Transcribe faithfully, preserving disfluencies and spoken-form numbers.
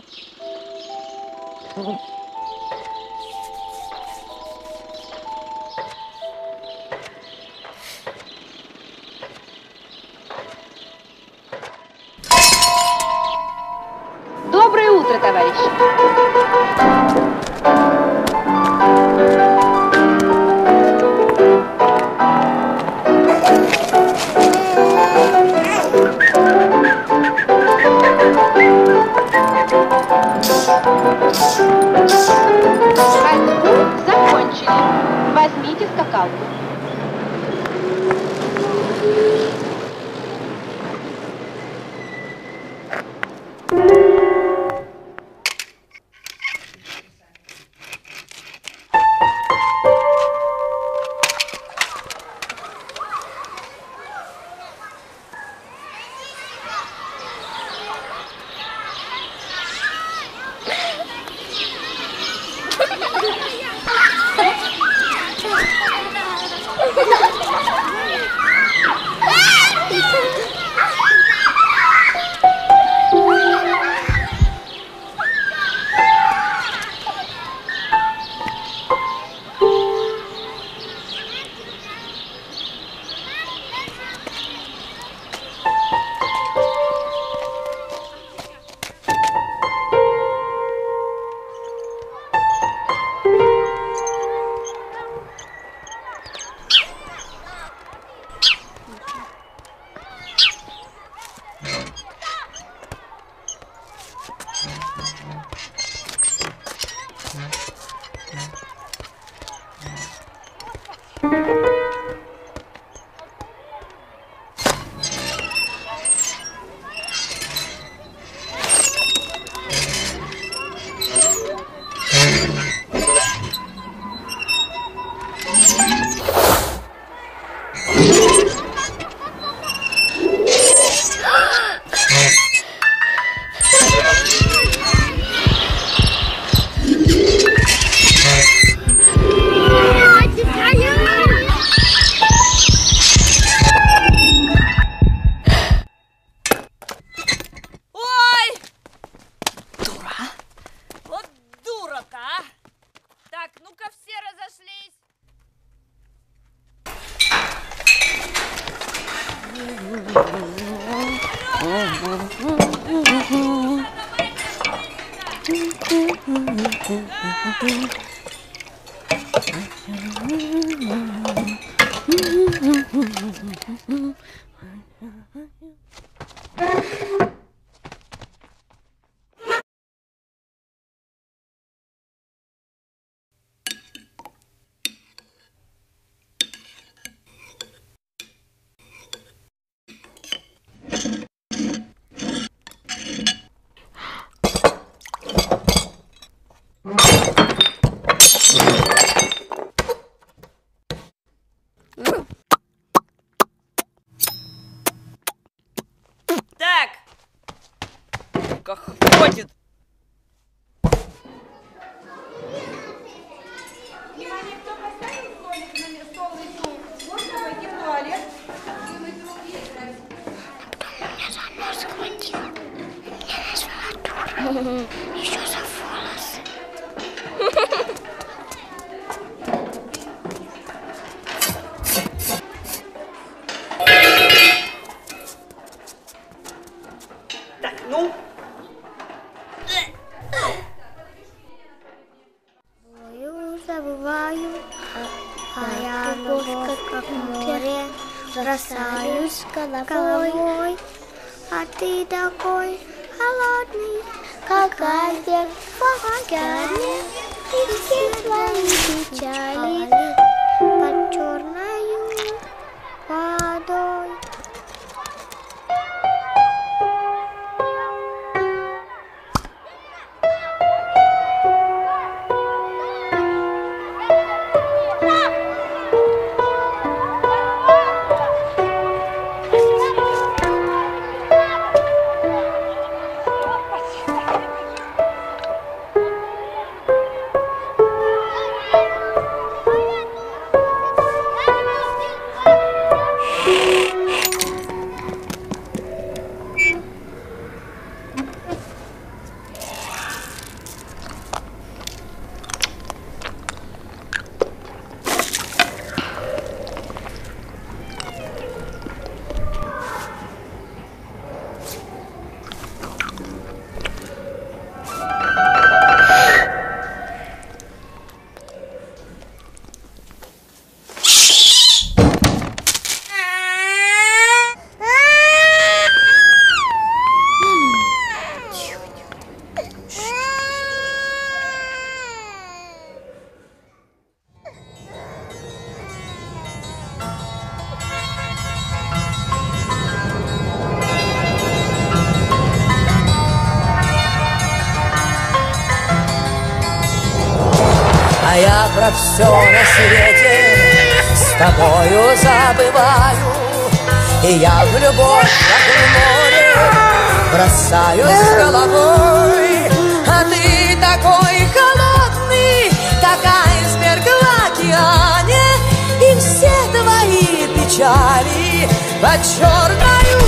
Доброе утро, товарищи! Ходьбу закончили. Возьмите скакалку. Хватит! Внимание, кто поставил столик на стол и стул? Можно пойти в туалет? Вымыть руки и играть. Меня за нос схватил. Меня назвала дура. Еще за волосы. Так, ну? Забываю, а я любовь, как море, бросаюсь головой, а ты такой холодный, как айсберг в океане, и все твои печали под черною водой. про все на свете с тобою забываю. И я в любовь, как в море, бросаюсь с головой. А ты такой холодный, как айсберг в океане, и все твои печали под черною